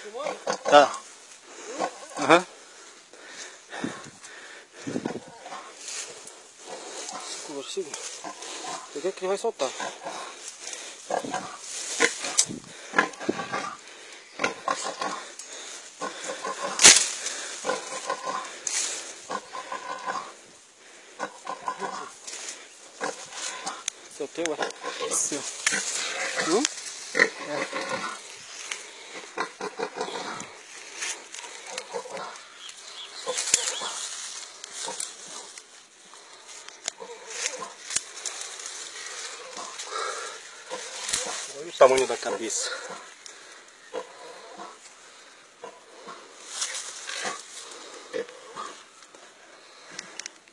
Tá. Aham. Segura. Porque que ele vai soltar. Seu teu é? Seu. É. Olha o tamanho da cabeça.